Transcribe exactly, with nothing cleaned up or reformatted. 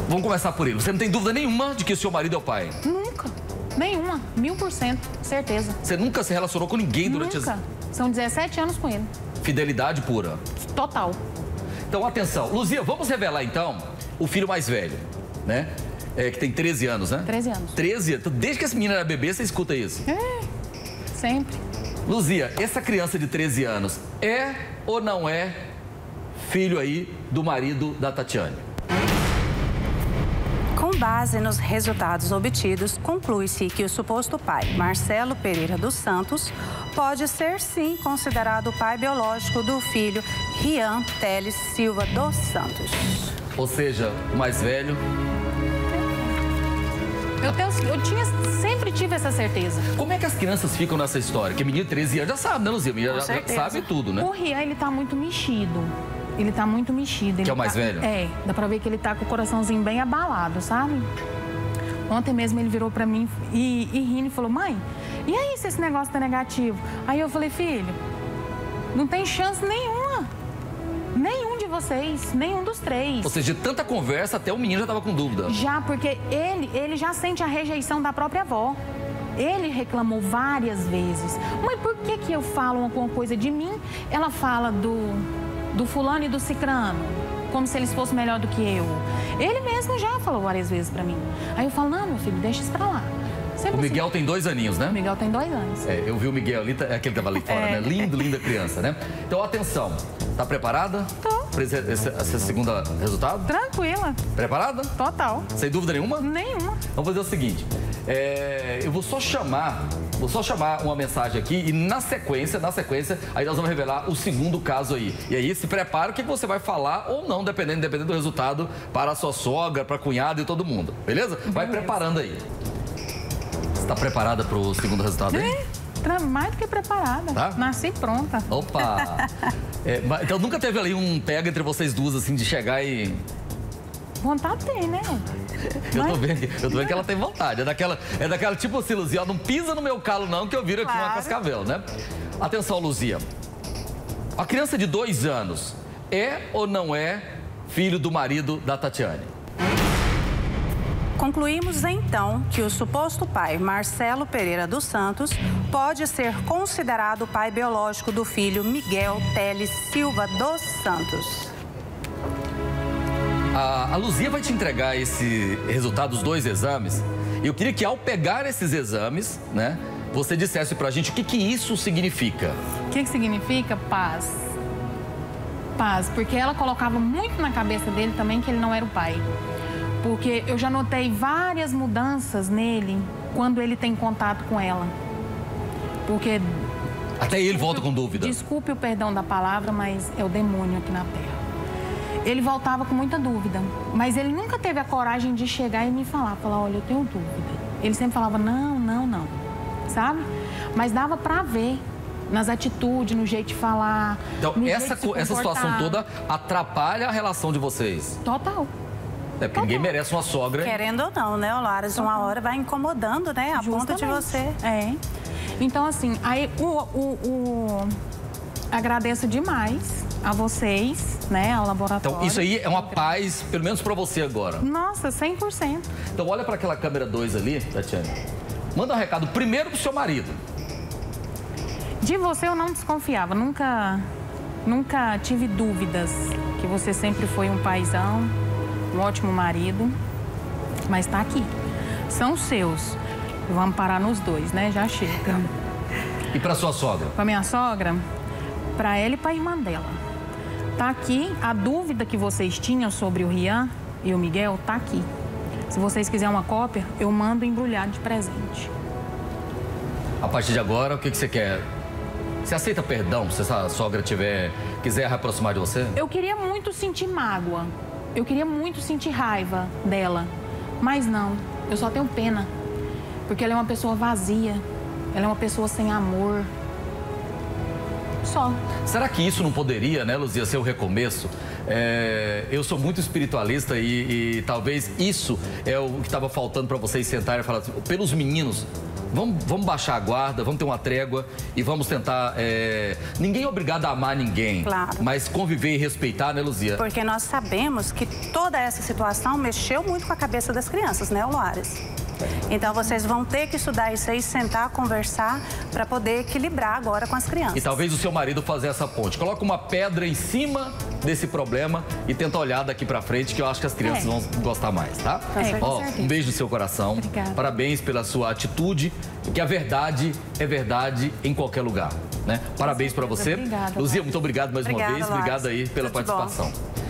Vamos começar por ele. Você não tem dúvida nenhuma de que o seu marido é o pai? Nunca. Nenhuma. Mil por cento. Certeza. Você nunca se relacionou com ninguém durante... Nunca. As... São dezessete anos com ele. Fidelidade pura. Total. Então, atenção. Luzia, vamos revelar, então, o filho mais velho, né? É, que tem treze anos, né? treze anos. treze anos. Desde que essa menina era bebê, você escuta isso? É. Sempre. Luzia, essa criança de treze anos é ou não é filho aí do marido da Tatiane? Com base nos resultados obtidos, conclui-se que o suposto pai, Marcelo Pereira dos Santos, pode ser sim considerado o pai biológico do filho Rian Teles Silva dos Santos. Ou seja, o mais velho. Eu, tenho, eu tinha, sempre tive essa certeza. Como é que as crianças ficam nessa história? Que menino de treze anos já sabe, né, Luzia? Já, já sabe tudo, né? O Rian, ele tá muito mexido. Ele tá muito mexido. Ele que é o mais tá, velho? É, dá pra ver que ele tá com o coraçãozinho bem abalado, sabe? Ontem mesmo ele virou pra mim e, e rindo e falou, mãe, e aí se esse negócio tá negativo? Aí eu falei, filho, não tem chance nenhuma. Nenhum de vocês, nenhum dos três. Ou seja, de tanta conversa, até o menino já tava com dúvida. Já, porque ele, ele já sente a rejeição da própria avó. Ele reclamou várias vezes. Mãe, por que que eu falo alguma coisa de mim? Ela fala do, do fulano e do cicrano, como se eles fossem melhor do que eu. Ele mesmo já falou várias vezes pra mim. Aí eu falo, não, meu filho, deixa isso pra lá. Sempre o Miguel assim. tem dois aninhos, né? O Miguel tem dois anos. É, eu vi o Miguel ali, é aquele que tava ali fora, é. né? Lindo, linda criança, né? Então, atenção. Tá preparada? Tô. Para esse, esse, esse segundo resultado? Tranquila. Preparada? Total. Sem dúvida nenhuma? Nenhuma. Vamos fazer o seguinte. É, eu vou só chamar, vou só chamar uma mensagem aqui e na sequência, na sequência, aí nós vamos revelar o segundo caso aí. E aí se prepara o que você vai falar ou não, dependendo, dependendo do resultado, para a sua sogra, para a cunhada e todo mundo. Beleza? Vai Beleza. Preparando aí. Você está preparada para o segundo resultado aí? É, mais do que preparada. Tá? Nasci pronta. Opa! É, então nunca teve ali um pega entre vocês duas, assim, de chegar e... Vontade tem, né? Eu tô vendo, eu tô vendo que ela tem vontade. É daquela, é daquela tipo assim, Luzia, ó, não pisa no meu calo não, que eu viro aqui Claro. uma cascavel, né? Atenção, Luzia. A criança de dois anos é ou não é filho do marido da Tatiane? Concluímos então que o suposto pai, Marcelo Pereira dos Santos, pode ser considerado o pai biológico do filho Miguel Teles Silva dos Santos. A, a Luzia vai te entregar esse resultado dos dois exames. E eu queria que ao pegar esses exames, né, você dissesse pra gente o que que isso significa. O que que significa? Paz. Paz, porque ela colocava muito na cabeça dele também que ele não era o pai. Porque eu já notei várias mudanças nele quando ele tem contato com ela. Porque... Até ele volta com dúvida. Desculpe o perdão da palavra, mas é o demônio aqui na Terra. Ele voltava com muita dúvida, mas ele nunca teve a coragem de chegar e me falar, falar, olha, eu tenho dúvida. Ele sempre falava, não, não, não, sabe? Mas dava pra ver nas atitudes, no jeito de falar. Então, essa, essa situação toda atrapalha a relação de vocês? Total. É porque ninguém merece uma sogra. Querendo ou não, né, Olares? Uma hora vai incomodando, né? A ponto de você. É. Então, assim, aí o, o, o... agradeço demais a vocês, né, ao laboratório. Então, isso aí é uma paz, pelo menos pra você agora. Nossa, cem por cento. Então, olha pra aquela câmera dois ali, Tatiane. Manda um recado primeiro pro seu marido. De você eu não desconfiava, nunca, nunca tive dúvidas que você sempre foi um paizão, um ótimo marido, mas tá aqui. São seus. Vamos parar nos dois, né? Já chega. E pra sua sogra? Pra minha sogra, pra ela e pra irmã dela. Tá aqui, a dúvida que vocês tinham sobre o Rian e o Miguel, tá aqui. Se vocês quiserem uma cópia, eu mando embrulhado de presente. A partir de agora, o que, que você quer? Você aceita perdão se essa sogra tiver, quiser reaproximar de você? Eu queria muito sentir mágoa. Eu queria muito sentir raiva dela. Mas não, eu só tenho pena. Porque ela é uma pessoa vazia. Ela é uma pessoa sem amor. Só. Será que isso não poderia, né, Luzia, ser o recomeço? É, eu sou muito espiritualista e, e talvez isso é o que estava faltando para vocês sentarem e falar assim, pelos meninos, vamos, vamos baixar a guarda, vamos ter uma trégua e vamos tentar... É... Ninguém é obrigado a amar ninguém, claro, mas conviver e respeitar, né, Luzia? Porque nós sabemos que toda essa situação mexeu muito com a cabeça das crianças, né, Loares? Então, vocês vão ter que estudar isso aí, sentar, conversar, para poder equilibrar agora com as crianças. E talvez o seu marido fazer essa ponte. Coloca uma pedra em cima desse problema e tenta olhar daqui pra frente, que eu acho que as crianças é. vão gostar mais, tá? É, Ó, um beijo no seu coração. Obrigada. Parabéns pela sua atitude, porque a verdade é verdade em qualquer lugar, né? Parabéns para você. Obrigada. Luzia, muito obrigado mais Obrigada, uma vez. Loares. Obrigado aí pela Tudo participação. bom.